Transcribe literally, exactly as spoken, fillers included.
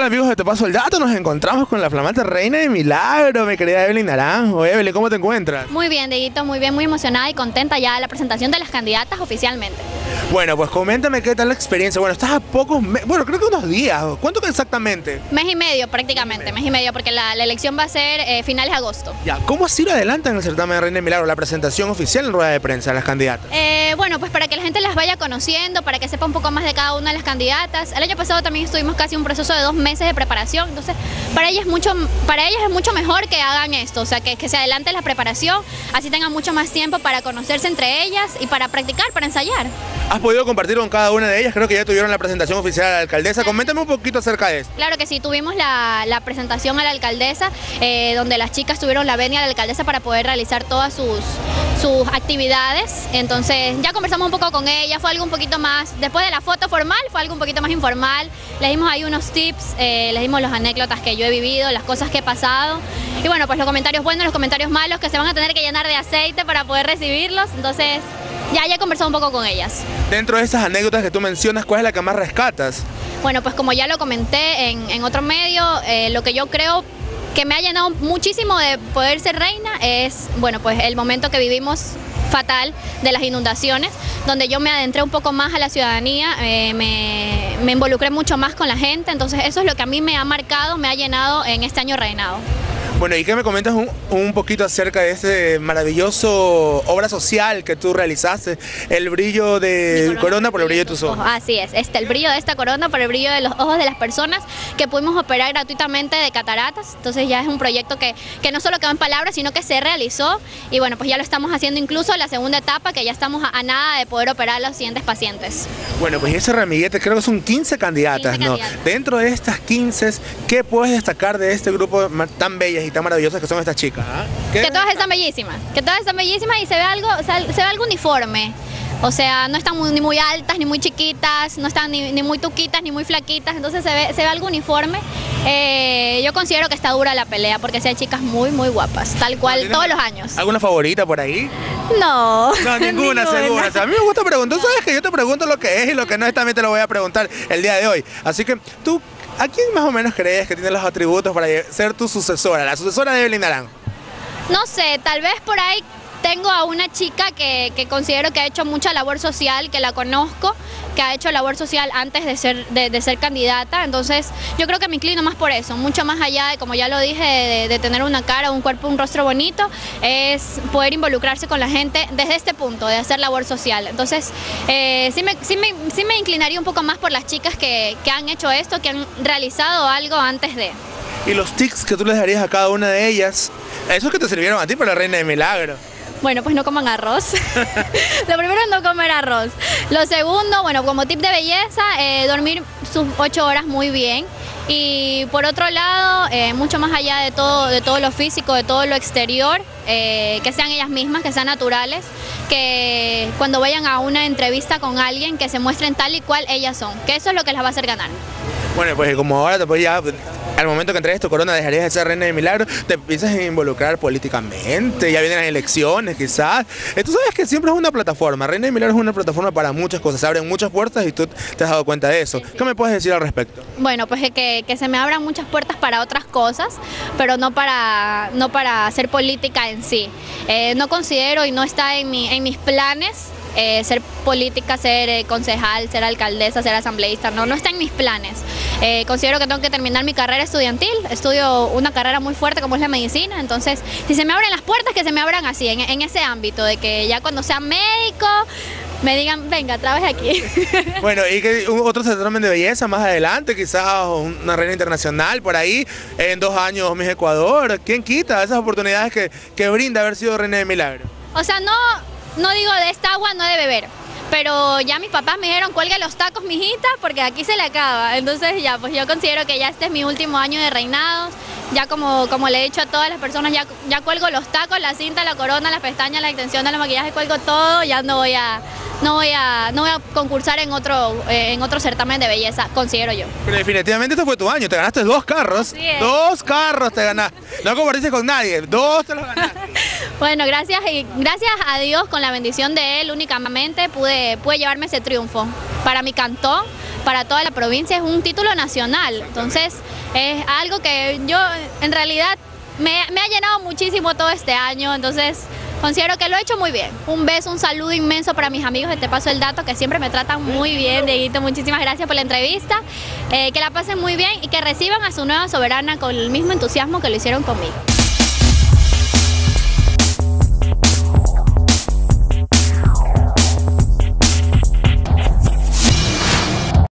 amigos de Te Paso el Dato? Nos encontramos con la flamante reina de Milagro, mi querida Evelyn Naranjo. Evelyn, ¿cómo te encuentras? Muy bien, Dieguito, muy bien, muy emocionada y contenta ya de la presentación de las candidatas oficialmente. Bueno, pues coméntame qué tal la experiencia. Bueno, estás a pocos meses, bueno, creo que unos días. ¿Cuánto exactamente? Mes y medio prácticamente, mes y medio, porque la, la elección va a ser eh, finales de agosto. Ya, ¿cómo ha sido adelante en el certamen de Reina de Milagro, la presentación oficial en rueda de prensa de las candidatas? Eh, bueno, pues para que la gente las vaya conociendo, para que sepa un poco más de cada una de las candidatas. El año pasado también estuvimos casi un proceso de dos meses de preparación, entonces para ellas, mucho, para ellas es mucho mejor que hagan esto, o sea, que, que se adelante la preparación, así tengan mucho más tiempo para conocerse entre ellas y para practicar, para ensayar. ¿Has podido compartir con cada una de ellas? Creo que ya tuvieron la presentación oficial a la alcaldesa. Coméntame un poquito acerca de eso. Claro que sí, tuvimos la, la presentación a la alcaldesa, eh, donde las chicas tuvieron la venia a la alcaldesa para poder realizar todas sus, sus actividades. Entonces ya conversamos un poco con ella, fue algo un poquito más, después de la foto formal, fue algo un poquito más informal. Les dimos ahí unos tips, eh, les dimos las anécdotas que yo he vivido, las cosas que he pasado. Y bueno, pues los comentarios buenos, los comentarios malos, que se van a tener que llenar de aceite para poder recibirlos. Entonces ya, ya he conversado un poco con ellas. Dentro de esas anécdotas que tú mencionas, ¿cuál es la que más rescatas? Bueno, pues como ya lo comenté en, en otro medio, eh, lo que yo creo que me ha llenado muchísimo de poder ser reina es, bueno, pues el momento que vivimos fatal de las inundaciones, donde yo me adentré un poco más a la ciudadanía, eh, me, me involucré mucho más con la gente, entonces eso es lo que a mí me ha marcado, me ha llenado en este año reinado. Bueno, ¿y qué me comentas un, un poquito acerca de este maravilloso obra social que tú realizaste? El brillo de corona, corona por el brillo de tus ojos. Así es, este, el brillo de esta corona por el brillo de los ojos de las personas que pudimos operar gratuitamente de cataratas. Entonces ya es un proyecto que, que no solo quedó en palabras, sino que se realizó. Y bueno, pues ya lo estamos haciendo incluso en la segunda etapa, que ya estamos a, a nada de poder operar a los siguientes pacientes. Bueno, pues ese ramillete, creo que son quince candidatas, quince ¿no? candidatas. Dentro de estas quince, ¿qué puedes destacar de este grupo tan bellas y tan maravillosas que son estas chicas? ¿eh? Que todas están bellísimas, que todas están bellísimas y se ve algo, o sea, se ve algo uniforme. O sea, no están muy, ni muy altas, ni muy chiquitas, no están ni, ni muy tuquitas, ni muy flaquitas, entonces se ve, se ve algo uniforme. Eh, yo considero que está dura la pelea, porque sí hay chicas muy, muy guapas, tal cual, todos los años. ¿Alguna favorita por ahí? No. No, ninguna, ninguna. segura. O sea, a mí me gusta preguntar, sabes que yo te pregunto lo que es y lo que no es, también te lo voy a preguntar el día de hoy. Así que tú, ¿a quién más o menos crees que tiene los atributos para ser tu sucesora, la sucesora de Evelyn Naranjo? No sé, tal vez por ahí tengo a una chica que, que considero que ha hecho mucha labor social, que la conozco, que ha hecho labor social antes de ser, de, de ser candidata, entonces yo creo que me inclino más por eso, mucho más allá de, como ya lo dije, de, de tener una cara, un cuerpo, un rostro bonito, es poder involucrarse con la gente desde este punto, de hacer labor social. Entonces eh, sí, me, sí, me, sí me inclinaría un poco más por las chicas que, que han hecho esto, que han realizado algo antes de. ¿Y los tics que tú les darías a cada una de ellas? Esos que te sirvieron a ti para la Reina de Milagro. Bueno, pues no coman arroz. Lo primero es no comer arroz. Lo segundo, bueno, como tip de belleza, eh, dormir sus ocho horas muy bien. Y por otro lado, eh, mucho más allá de todo, de todo lo físico, de todo lo exterior, eh, que sean ellas mismas, que sean naturales, que cuando vayan a una entrevista con alguien, que se muestren tal y cual ellas son, que eso es lo que las va a hacer ganar. Bueno, pues como ahora te pues ya, al momento que entregues tu corona, dejarías de ser Reina de Milagro, te empiezas a involucrar políticamente, ya vienen las elecciones quizás. Tú sabes que siempre es una plataforma, Reina de Milagro es una plataforma para muchas cosas, se abren muchas puertas y tú te has dado cuenta de eso. Sí, sí. ¿Qué me puedes decir al respecto? Bueno, pues que, que se me abran muchas puertas para otras cosas, pero no para, no para hacer política en sí. Eh, no considero y no está en, mi, en mis planes Eh, ser política, ser eh, concejal, ser alcaldesa, ser asambleísta, no, no está en mis planes. Eh, considero que tengo que terminar mi carrera estudiantil, estudio una carrera muy fuerte como es la medicina, entonces si se me abren las puertas, que se me abran así, en, en ese ámbito, de que ya cuando sea médico me digan, venga, trabaje aquí. Bueno, y que otro certamen de belleza más adelante, quizás una reina internacional por ahí, en dos años Miss Ecuador, ¿quién quita esas oportunidades que, que brinda haber sido Reina de Milagro? O sea, no... No digo de esta agua no de beber, pero ya mis papás me dijeron, cuelga los tacos, mijita, porque aquí se le acaba. Entonces ya, pues yo considero que ya este es mi último año de reinados. Ya como, como le he dicho a todas las personas, ya, ya cuelgo los tacos, la cinta, la corona, las pestañas, la extensión de la maquillaje, cuelgo todo, ya no voy a... No voy, a, no voy a concursar en otro, eh, en otro certamen de belleza, considero yo. Pero definitivamente este fue tu año, te ganaste dos carros, sí, dos carros te ganaste, no compartiste con nadie, dos te los ganaste. Bueno, gracias, y gracias a Dios, con la bendición de Él únicamente pude, pude llevarme ese triunfo. Para mi cantón, para toda la provincia, es un título nacional. Entonces es algo que yo en realidad me, me ha llenado muchísimo todo este año, entonces considero que lo he hecho muy bien. Un beso, un saludo inmenso para mis amigos de Te Paso el Dato, que siempre me tratan muy bien. Dieguito, muchísimas gracias por la entrevista, eh, que la pasen muy bien y que reciban a su nueva soberana con el mismo entusiasmo que lo hicieron conmigo.